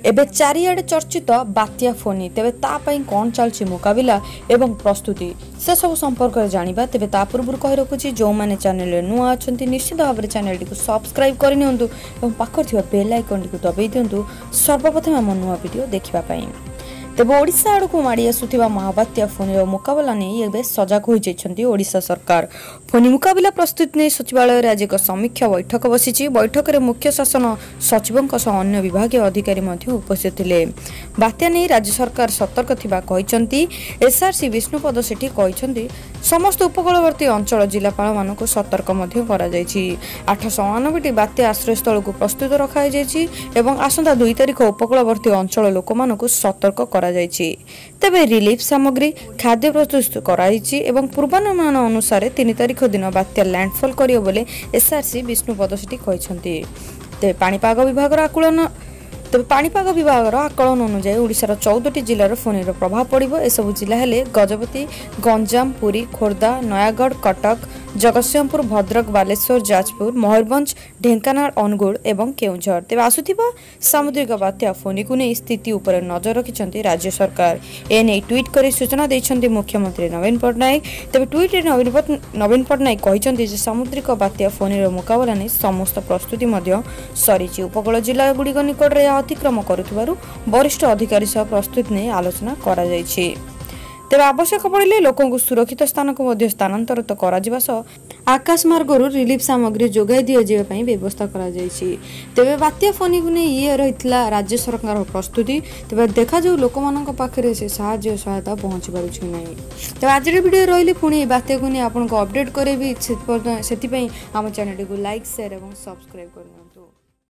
एबे चारिआडे चर्चित बात्या फोनी तेबे ता पई कोन चलछि मुकाबिला एवं प्रस्तुति से सब संपर्क में जानिबा। तेबे ता पूर्व कहि रखुछि जो माने चैनल नुआ अछंती निश्चित भाव में चैनल को सब्सक्राइब करि नियंतु एवं पाखर थिबा बेल आइकन को दबाई दियंतु सर्वप्रथम हम नुआ वीडियो देखिबा पई। तेबे ओडिशा आड़क माड़ी आसुथिबा महाबात्या फोनी मुकाबला नहीं एबे सजग हो जाइछंती ओडिशा सरकार। फोनी मुकाबला प्रस्तुति नहीं सचिवालय आज एक समीक्षा बैठक बसिछि। बैठक में मुख्य शासन सचिवों अन्य विभाग अधिकारी उपस्थित थिले। बात्या नहीं राज्य सरकार सतर्क थिबा कहिसंती। एसआरसी विष्णुपद सेठी कहिसंती समस्त उपकूलवर्ती अंचल जिलापाल मानक सतर्क मध्य करा जायछि। 899टी बात्या आश्रयस्थल को प्रस्तुत रखा जायछि एवं आसंता 2 तारिख उपकूलवर्ती अंचल लोक मानक सतर्क करा जायछि। तबे रिलीफ सामग्री खाद्य प्रस्तुत कराइछि एवं पूर्वानुमान अनुसार 3 तारिख दिन बात्या लैंडफॉल करियो बोले एसआरसी विष्णुपद सेठी कहिसंती। तेबे पाणीपाग विभाग आकलन तेज पाणीपाग विभाग आकलन अनुसार ओडिशार 14टी जिलार फोनी प्रभाव पड़ो। एसबू जिला हेले गजपति, गंजाम, पुरी, खोर्धा, नयागढ़, कटक, जगतसिंहपुर, भद्रक, बालेश्वर, जाजपुर, मयूरभंज, ढेंकानाल, अनुगुल एवं केउझर। तेज आसुथिबा सामुद्रिक बात्या फोनी को नहीं स्थिति उपर नजर रखिछंती राज्य सरकार। एने ट्वीट कर सूचना दैछंती मुख्यमंत्री नवीन पट्टनायक। तेज ट्वीट नवीन पट्टनायक कहिछंती जे सामुद्रिक बात्या फोनी मुकाबला नहीं समस्त प्रस्तुति मध्य सरीछि। उपकूल जिला गुड़िक निकट में अतिक्रम करुथिबारु वरिष्ठ अधिकारी सह प्रस्तुति नहीं आलोचना करा जायछि। तेरे आवश्यक पड़े लोकों को सुरक्षित स्थान को स्थानांतरित आकाश मार्गरू रिलीफ सामग्री जोगाई दिजाई व्यवस्था तेरे बात्या फोनी को नहीं ये रही राज्य सरकार प्रस्तुति। तेज देखा जाऊ लोक पाखे से साहाय्य सहायता पहुंची पार्छ ना। तेज आज वीडियो रही पुणी बात्या को नहीं आपको अपडेट करें आम चैनल को लाइक शेयर और सब्सक्राइब कर।